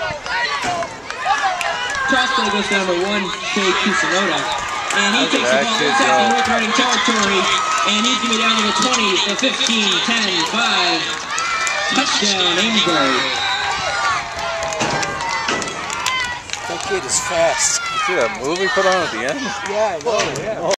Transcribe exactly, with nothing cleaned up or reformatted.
Toss play goes to number one, Shea Kusunoda. And he takes the ball inside the North Reading territory. And he's going to be down to the twenty, the fifteen, ten, five. Touchdown, Amesbury. That kid is fast. You see that move he put on at the end? Yeah, I know, yeah.